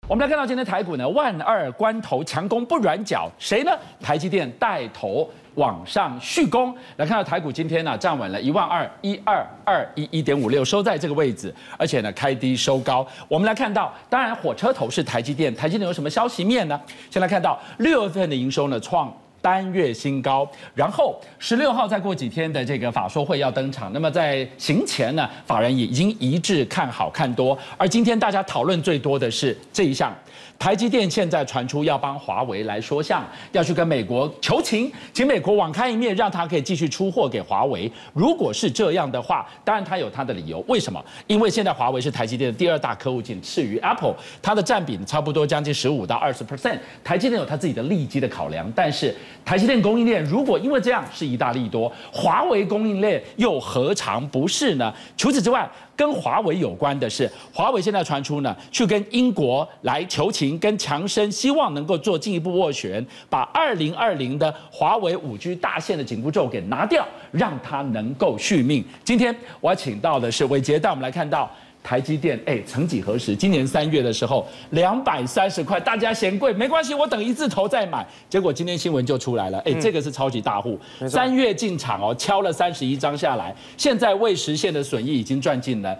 我们来看到今天台股呢，万二关头强攻不软脚，谁呢？台积电带头往上续攻。来看到台股今天呢站稳了12211.56，收在这个位置，而且呢开低收高。我们来看到，当然火车头是台积电，台积电有什么消息面呢？先来看到6月份的营收呢创单月新高，然后16号再过几天的这个法说会要登场，那么在行前呢，法人也已经一致看好看多，而今天大家讨论最多的是这一项，台积电现在传出要帮华为来说项，要去跟美国求情，请美国网开一面，让他可以继续出货给华为。如果是这样的话，当然他有他的理由，为什么？因为现在华为是台积电的第2大客户，仅次于 Apple， 它的占比差不多将近15%到20%。台积电有它自己的利基的考量，但是台积电供应链如果因为这样是一大利多，华为供应链又何尝不是呢？除此之外，跟华为有关的是，华为现在传出呢，去跟英国来求情，跟强生希望能够做进一步斡旋，把2020的华为5G 大线的紧箍咒给拿掉，让它能够续命。今天我要请到的是伟杰，带我们来看到台积电，曾几何时，今年3月的时候230块，大家嫌贵，没关系，我等一字头再买。结果今天新闻就出来了，这个是超级大户，3月进场哦，敲了31张下来，现在未实现的损益已经赚进了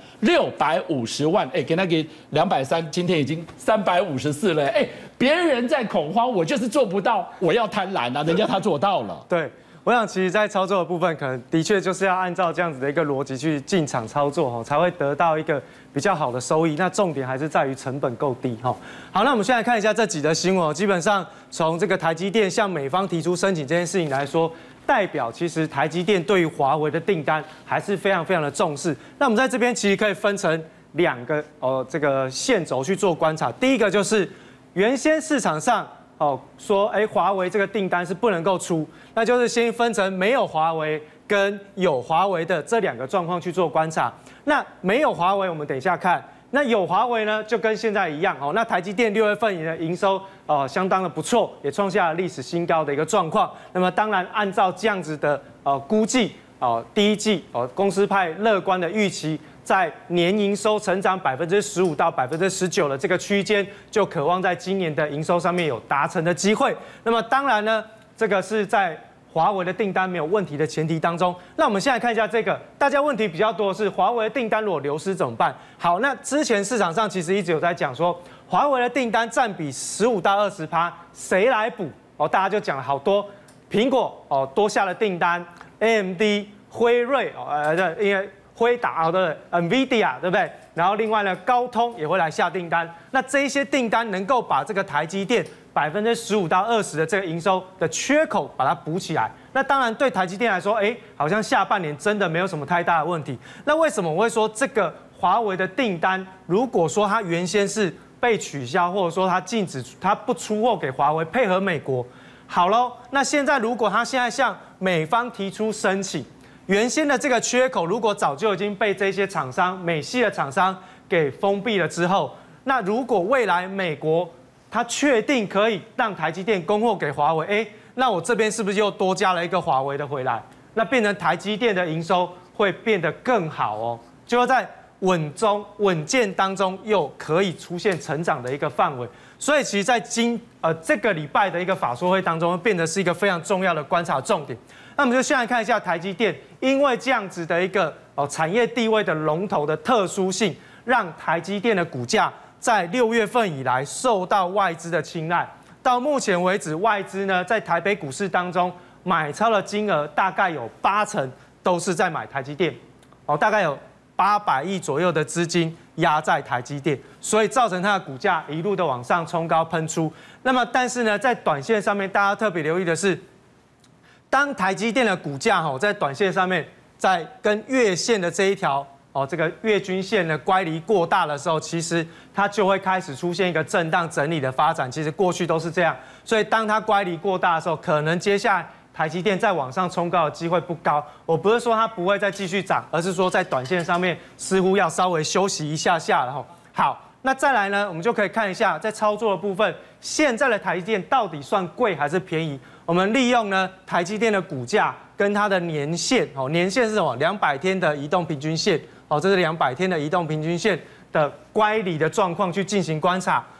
650万，给他给230，今天已经354了，别人在恐慌，我就是做不到，我要贪婪啊，人家他做到了， 对。我想，其实，在操作的部分，可能的确就是要按照这样子的一个逻辑去进场操作，才会得到一个比较好的收益。那重点还是在于成本够低，好，那我们现在看一下这几则新闻，基本上从这个台积电向美方提出申请这件事情来说，代表其实台积电对于华为的订单还是非常非常的重视。那我们在这边其实可以分成2个这个线轴去做观察。第一个就是原先市场上说华为这个订单是不能够出，那就是先分成没有华为跟有华为的这2个状况去做观察。那没有华为，我们等一下看；那有华为呢，就跟现在一样那台积电6月份的营收相当的不错，也创下了历史新高的一个状况。那么当然按照这样子的估计第一季公司派乐观的预期，在年营收成长15%到19%的这个区间，就渴望在今年的营收上面有达成的机会。那么当然呢，这个是在华为的订单没有问题的前提当中。那我们现在看一下这个，大家问题比较多的是华为的订单如果流失怎么办？好，那之前市场上其实一直有在讲说，华为的订单占比15%到20%，谁来补？大家就讲了好多，苹果多下了订单 ，AMD、辉瑞因为辉达对 ，NVIDIA 对不对？然后另外呢，高通也会来下订单。那这一些订单能够把这个台积电15%到20%的这个营收的缺口把它补起来。那当然对台积电来说，好像下半年真的没有什么太大的问题。那为什么我会说这个华为的订单，如果说它原先是被取消，或者说它禁止它不出货给华为，配合美国，好喽。那现在如果它现在向美方提出申请，原先的这个缺口，如果早就已经被这些厂商、美系的厂商给封闭了之后，那如果未来美国它确定可以让台积电供货给华为，那我这边是不是又多加了一个华为的回来？那变成台积电的营收会变得更好就在稳健当中又可以出现成长的一个范围。所以其实在这个礼拜的一个法说会当中，变得是一个非常重要的观察重点。那我们就先来看一下台积电，因为这样子的一个产业地位的龙头的特殊性，让台积电的股价在6月份以来受到外资的青睐。到目前为止，外资呢在台北股市当中买超的金额大概有80%都是在买台积电，大概有800亿左右的资金压在台积电，所以造成它的股价一路的往上冲高喷出。那么但是呢，在短线上面，大家特别留意的是，当台积电的股价在短线上面，在跟月线的这一条这个月均线的乖离过大的时候，其实它就会开始出现一个震荡整理的发展。其实过去都是这样，所以当它乖离过大的时候，可能接下来台积电再往上冲高的机会不高。我不是说它不会再继续涨，而是说在短线上面似乎要稍微休息一下下了好。那再来呢，我们就可以看一下在操作的部分，现在的台积电到底算贵还是便宜？我们利用呢台积电的股价跟它的年线，年线是什么？200天的移动平均线，这是200天的移动平均线的乖离的状况去进行观察。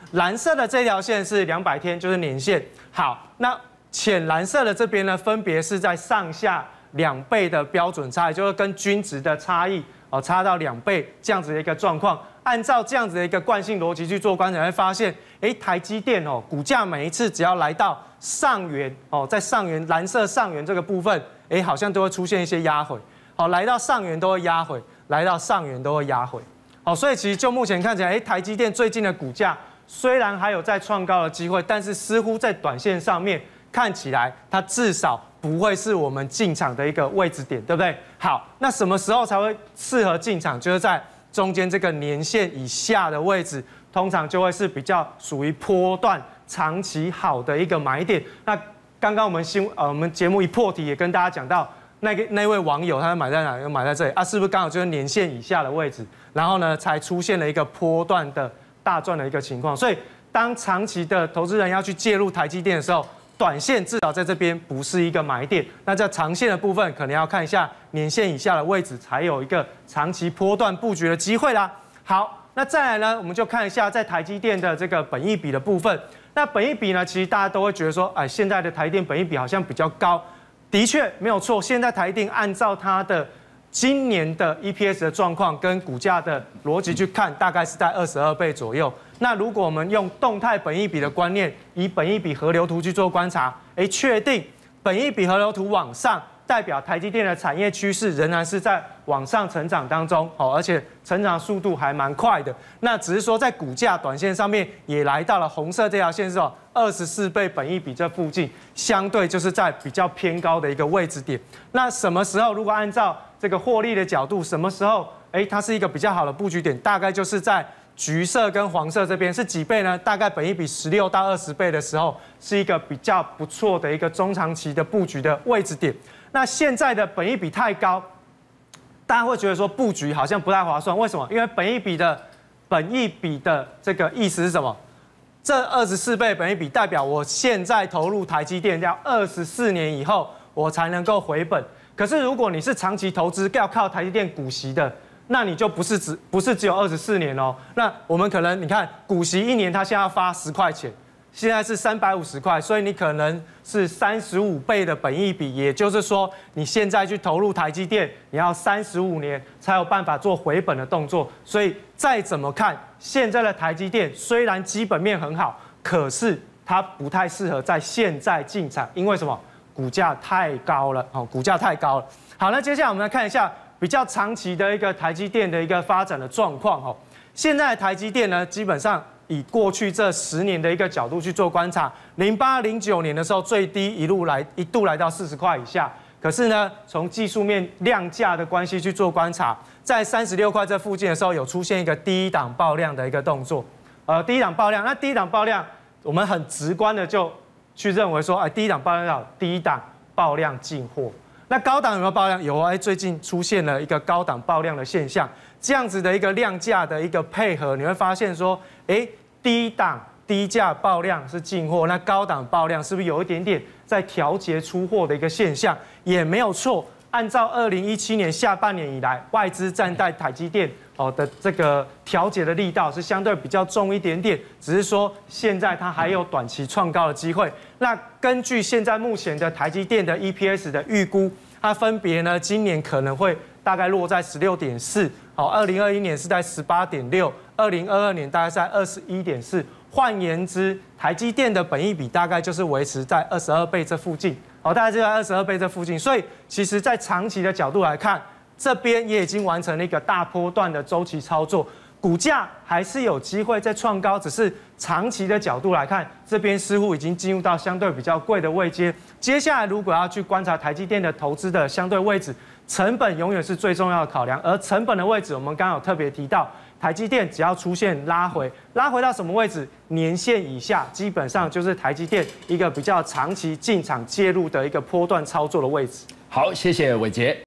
蓝色的这条线是200天，就是年线。好，那浅蓝色的这边呢，分别是在上下2倍的标准差，也就是跟均值的差异差到2倍这样子的一个状况。按照这样子的一个惯性逻辑去做观察，会发现，台积电股价每一次只要来到上缘在上缘蓝色上缘这个部分，好像都会出现一些压回。来到上缘都会压回，来到上缘都会压回。所以其实就目前看起来，台积电最近的股价虽然还有再创高的机会，但是似乎在短线上面看起来，它至少不会是我们进场的一个位置点，对不对？好，那什么时候才会适合进场？就是在中间这个年线以下的位置，通常就会是比较属于波段长期好的一个买点。那刚刚我们节目一破题也跟大家讲到，那位网友他买在哪？买在这里啊，是不是刚好就是年线以下的位置？然后呢，才出现了一个波段的大赚的一个情况。所以当长期的投资人要去介入台积电的时候，短线至少在这边不是一个买点，那在长线的部分可能要看一下年线以下的位置，才有一个长期波段布局的机会啦。好，那再来呢，我们就看一下在台积电的这个本益比的部分。那本益比呢，其实大家都会觉得说，现在的台积电本益比好像比较高，的确没有错。现在台积电按照它的今年的 EPS 的状况跟股价的逻辑去看，大概是在22倍左右。那如果我们用动态本益比的观念，以本益比河流图去做观察，确定本益比河流图往上，代表台积电的产业趋势仍然是在往上成长当中，而且成长速度还蛮快的。那只是说在股价短线上面也来到了红色这条线是24倍本益比这附近，相对就是在比较偏高的一个位置点。那什么时候如果按照这个获利的角度，什么时候它是一个比较好的布局点？大概就是在橘色跟黄色这边是几倍呢？大概本益比16到20倍的时候，是一个比较不错的一个中长期的布局的位置点。那现在的本益比太高，大家会觉得说布局好像不太划算。为什么？因为本益比的这个意思是什么？这24倍本益比代表我现在投入台积电要24年以后我才能够回本。可是如果你是长期投资要靠台积电股息的，那你就不是只有24年哦。那我们可能你看股息1年它现在要发10块钱，现在是350块，所以你可能是35倍的本益比，也就是说你现在去投入台积电，你要35年才有办法做回本的动作。所以再怎么看，现在的台积电虽然基本面很好，可是它不太适合在现在进场，因为什么？股价太高了，股价太高了。好，那接下来我们来看一下比较长期的一个台积电的一个发展的状况。现在的台积电呢，基本上以过去这10年的一个角度去做观察，08、09年的时候最低一度来到40块以下，可是呢，从技术面量价的关系去做观察，在36块这附近的时候，有出现一个低档爆量的一个动作。低档爆量，那低档爆量，我们很直观的就去认为说，低档爆量低档爆量进货。那高档有没有爆量？有最近出现了一个高档爆量的现象，这样子的一个量价的一个配合，你会发现说，低档低价爆量是进货，那高档爆量是不是有一点点在调节出货的一个现象？也没有错。按照2017年下半年以来，外资站在台积电的这个调节的力道是相对比较重一点点，只是说现在它还有短期创高的机会。那根据现在目前的台积电的 EPS 的预估，它分别呢今年可能会大概落在16.4， 2021年是在18.6， 2022年大概是在21.4。换言之，台积电的本益比大概就是维持在22倍这附近，大概就在22倍这附近。所以其实，在长期的角度来看，这边也已经完成了一个大波段的周期操作，股价还是有机会再创高，只是长期的角度来看，这边似乎已经进入到相对比较贵的位阶。接下来如果要去观察台积电的投资的相对位置，成本永远是最重要的考量，而成本的位置，我们刚刚有特别提到。台积电只要出现拉回到什么位置？年线以下，基本上就是台积电一个比较长期进场介入的一个波段操作的位置。 好，谢谢伟捷。